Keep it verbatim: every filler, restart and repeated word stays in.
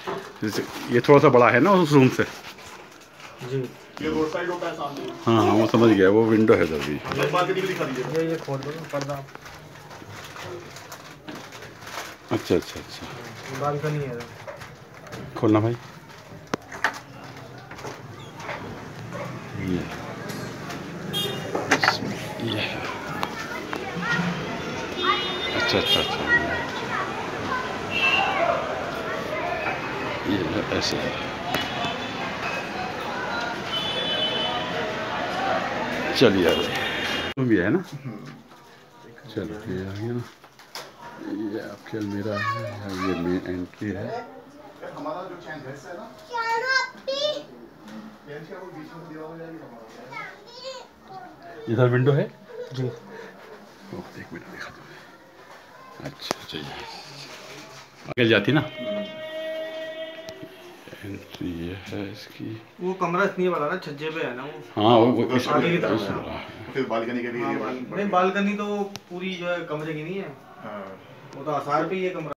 ये थोड़ा सा बड़ा है ना उस रूम से जी। ये रोड साइड होता है सामने। हाँ हाँ वो समझ गया, वो विंडो है इधर भी। बालकनी भी दिखा दीजिए। ये ये खोल दो ना पर्दा। अच्छा अच्छा अच्छा, बालकनी है खोलना भाई। ये ये अच्छा अच्छा अच्छा, ये ऐसे है। चलिए आ गए भी है ना। चलो ये आ गया ना, ये आपके अलमीरा है, ये मेन एंट्री है। हमारा जो चैन है ना, इधर विंडो है जी। एक मिनट दिखा दो। अच्छा चाहिए आगे जाती ना एंट्री, ये है इसकी। वो कमरा इतनी बड़ा ना, छज्जे पे है ना वो। हाँ वो वो इस आगे की तरफ इस- है। फिर बालकनी के लिए हाँ, नहीं बालकनी तो पूरी जो है कमरे की नहीं है। हाँ। वो तो आसार पे ही है कमरा।